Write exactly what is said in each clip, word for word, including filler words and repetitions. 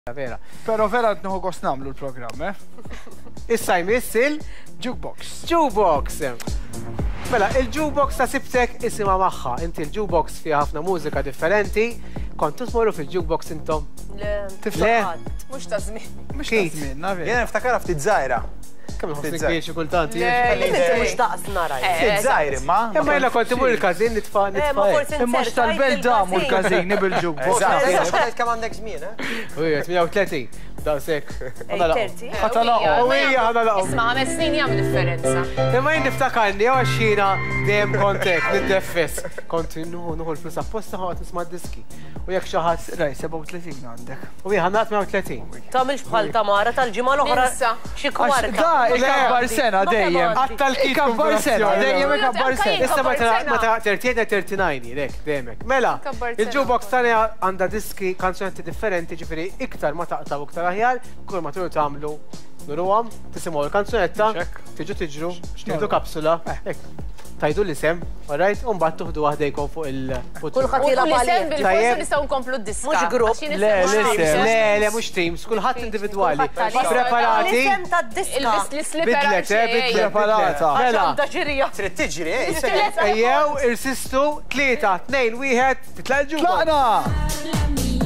Vera. Pero vera nħu għos namlu l-programm, eh? Issa jmiss il-Jukebox. Jukebox. Mela, il-Jukebox ta' sibtek isima maħħa. Inti il-Jukebox fiha ħafna mużika differenti. Kontu tmorru fil-Jukebox intom? Le, tiflaqat. Mux ta' żmien. Mux ta' żmien, navi. Jena niftakara ftit żgħira. Kemm ħossnik biex kultanti? Inti mux daqs nara. Ftit żgħir imma. Imma jella konti mur il-każin nitfa' nitfa'. Imma tal-belda mur każin bil-Jukebox. Eżatt, kemm għandek żmien, eh? Ujja, tminja u tletin. Da' sek. Ħatalaqo. Ujja, ħatalaqo. Isma' ħames snin jagħmel differenza. Imma jien niftakarni għaxina dejjem kontek, niddeffess. Konti nuħu nuħu l-flus apposta ħadd nisma' diski. U jekk xi ħadd Raj, seba' u tletin għandek. u jien ħannat mija u tletin. Tagħmilx bħal Tamara tal-ġimgħa l-oħra xi kwarta. Da, ikabbar sena dejjem. Għattal kif Ikabbar sena, dejjem ikabbar sena. Issa ma ta' tertiena tertinajni, lek, demek. Mela, il-Jukebox tani għandha diski kanzunetti differenti, ġifieri iktar ma taqtaw iktar aħjar, kull ma turu tagħmlu nuruhom, tisimgħu l-kanzunetta, tiġu tiġru, tieħdu kapsula, tajdu l-isem, alright, u mbagħad tuħdu waħdejkom fuq il- Kulħadd jilgħab L-isem bil-forsi nistgħu nkomplu d-diska. Mhux grupp. Le, l-isem, le, le, mhux teams, kulħadd individwali. Preparati. L-isem tad-diska. Il-slipper Bidlet, eh, bidlet, preparata. Mela, Għaxam ġirija. Trid tiġri, eh? ejjew, irsistu, tlieta, tnejn, wieħed, titla' l-Jukebox. Tlaqna!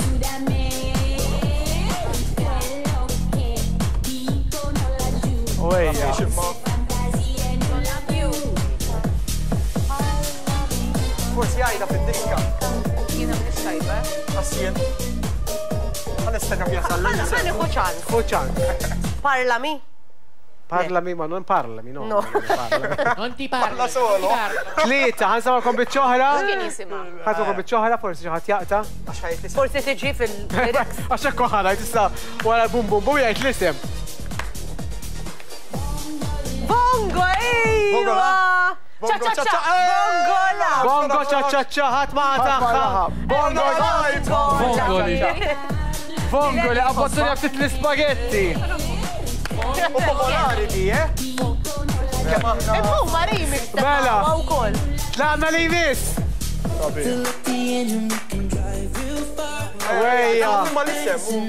Ujja. Forsi għajda fid-diska. Jiena m'iniex tajba. Għassien. Għal-istenna fjasal. Ħani ħuċan. Fuċan. Parlami. Parlami, ma non parlami, no. No. Non ti parlo. Parla solo. Tlieta, ħansamalkom biċ-ċoħra. Kien jisimha. ħansamalkom biċ-ċoħra, forsi xi ħadd jaqta. Għax ħajt l-isem. Forsi tiġi fil-lyrics. Għaxek koħana, tista' wara bum bum bum jgħid l-isem. Bongo, ejwa! Bongo, ċa, ċa, Bongola! Bongo ċaċċaċċa, ħadd ma taħħa. Bongo, Bongoli. Bongoli, għabbattuni ftit l-spaghetti. U popolari di, eh? Imma huma remix ta' Mela. wkoll. Tlaqna li jmiss. Wejja. Ma l-isem.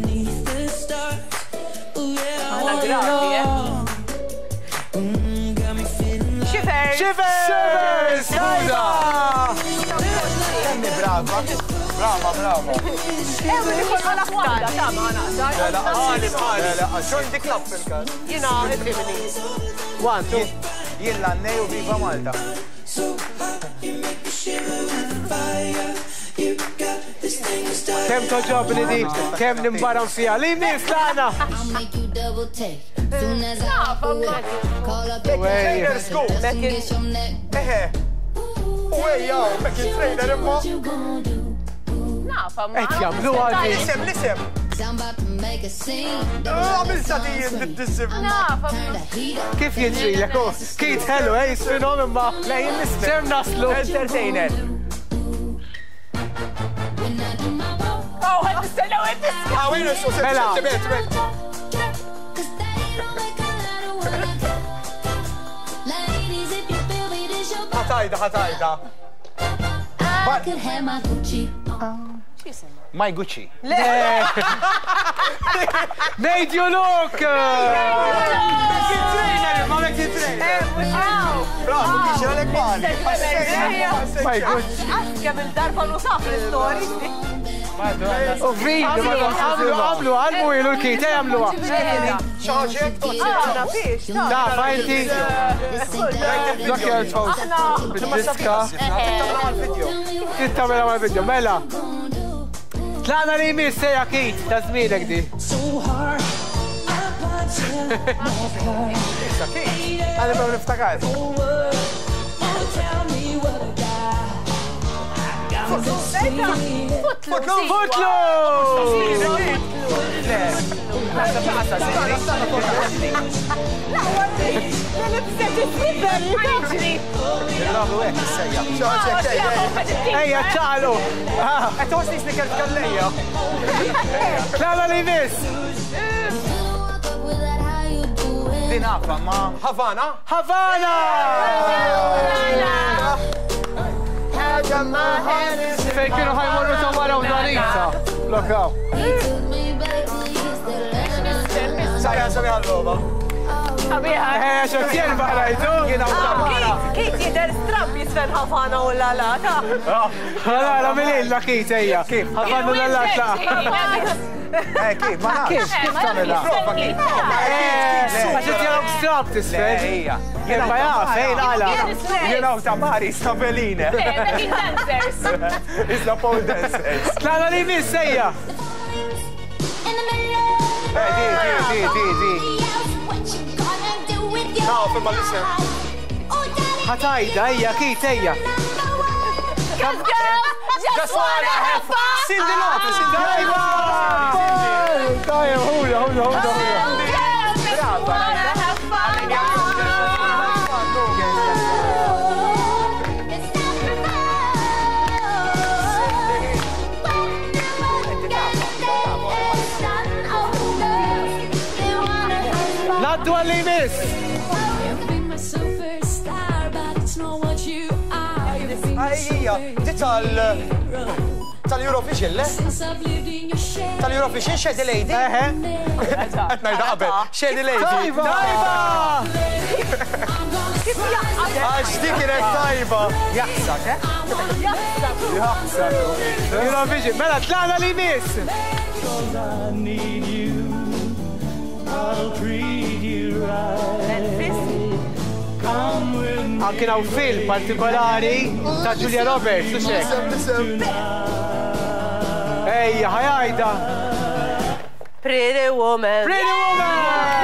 Aħna gravi, eh? Shivers! Shivers! Għajda! Emmi brava. Brava, brava. Ew, li kol għala ħwanda, ta' ma' naqdar. Lela, għali, għali. Xon dik lab fil-kas. Jina, ħibni. One, two. Jien l-annej u viva Malta. Kem toġobni di, kem nimbaran fija. Li jmiss tlaqna. Wejja. Eħe. U ejja, mekin trainer imma. Nafa, ma' Et jamlu għaddi. L-isem, l-isem. Għamilta di jindid-dissim. nafa. Kif jidri l-ekku? Kit hello, ej, sfinom imma. Lejn l-isem. Sem naslu. Entertainer. Oh, għed nistennaw għed nistennaw. Għawin, su Mela. sentiment. ħatajda, ħatajda. My Gucci. Made you look! Mekin trainer, ma mekin trainer. Bravo, kiex għalek mali. My Gucci. Għaska bil-darba l-usaf l-story. U video, għamlu, għamlu, għalmu ilu l-kit, għamlu ċaġek, Għana fiex, Da, fajnti. Dak jgħal bil-diska. Kitta mela ma' video, mela. Tlaqna li jmiss sejja kit, ta' zmilek di. Għalli ma niftakar. Futlu, Futlu! Ejja, ċalu! Għet għosni snikker f'kallejja. Tlaqna li jmiss! Dinafa, ma Havana. Havana! Fejn kienu ħajmorru ta' wara u Danisa. Lokaw. prova. Eh, xortien baqrajtu? Jena u tamara. Kit jider strab jisfen ħafana u l-lalata. Għala, għala mill-illa kit ejja. Kif? Ħafannu l-lalata. Eh, kif, ma nafx. Kif tamela? Prova kif. Għaxet jarok strab tisfel. Ejja. Jena ma jaf, ejn għala. Jena u tamari, stabeline. Isla pole dancers. Tlana li miss ejja. Eh, di, di, di, di, di. No, ferma l-isem. ħatajda, ejja, kit, ejja. Just wanna have fun! Cindy Lopez, Cindy Tajba! Tajba, huda, huda, huda, huda. Just wanna have fun! Naddu għalli miss! Ejja, di tal... tal-Eurovision, le? Tal-Eurovision, Shady Lady? Eħe. Najda qabel, Shady Lady. Tajba! Għax di kienet tajba. Jaħsak, eh? Jaħsak. Eurovision, mela tlana li miss! Anki naw film partikolari ta' Julia Roberts, u xek. Ejja, ħajajda. Pretty woman. Pretty woman!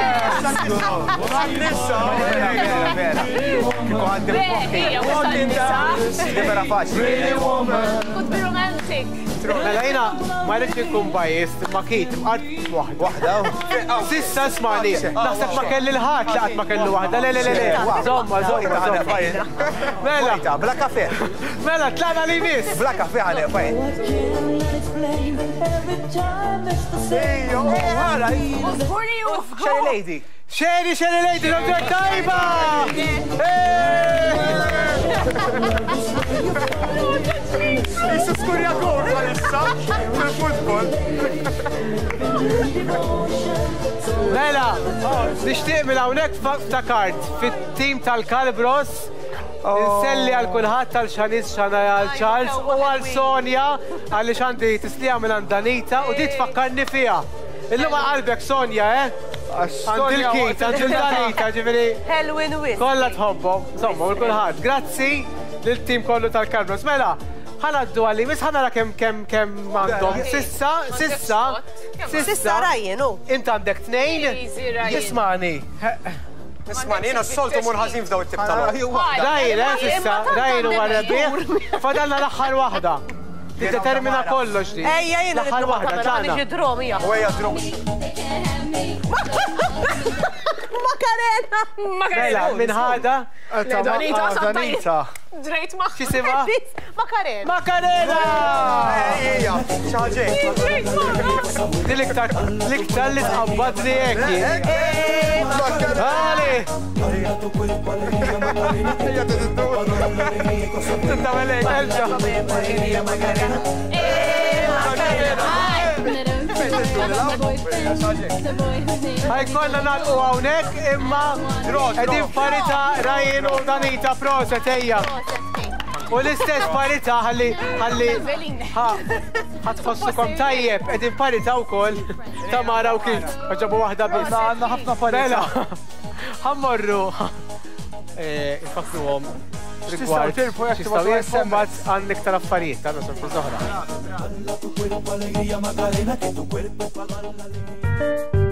Pretty woman. Could be romantic. Mela jina, ma rridx nkun bajist, ma kit, għad wahda. Wahda? Sissa smani, naħseb ma kelli l-ħat li għad ma kelli wahda, le le le le. Zomma, zomma, zomma. Mela, Bla kafe. mela, tlana li miss. Bla kafe għane, fajn. Ejjo, għara. Shady Lady. Xeri, xeri lejdi, l-għodra tajba! Issu skurja għor, għalissa, fil-futbol. Mela, nishtiq minn hawnhekk ftakart fit-tim tal-Kalbros inselli għal kulħadd tal-Xanis Xana għal Charles u għal Sonja għalli xandi tislija minn Andanita u di tfakkarni fija. Illum qalbek Sonja, eh? Għand il-kit, għand il-Danita, ġifiri. Hellwin Win. Kolla tħobbom, insomma, u l-kulħadd. Grazzi lill-tim kollu tal-Kalbros. Mela, ħanaddu għalli, mis ħanara kem kem kem għandhom. Sissa, sissa, Sissa rajjen, u. Int għandek tnejn, jismani. Nismani, jena s-soltu munħazin f'daw it-tib tal-għu. Rajn, eh, sissa, rajn u għarrebbieħ, fadalna l-axħar wahda. Determina kollox di. Ejja, jena l-axħar wahda, ċana. dromi, ja. U għja drum. Makarena! Mela, minn ħada. Danita, Danita. Drejt ma. Xisima? Makarena! Makarena! Ejja, xaġe. Di l-iktar, l-iktar li tqabbad li jekki. Għali! Tintamelek, elġa. Ħajkolla nalqu għawnek imma edin parita rajin u Danita proset ejja. U l-istess parita ħalli ħalli ħatfossukom tajjeb edin parita u koll ta' mara u kilt. Għaġabu wahda bis. Għanna ħafna parita. Ħammorru. Infakru għom. Rigward, xistaw jessemmat għan iktar affarijiet, għanna sorpriz oħra.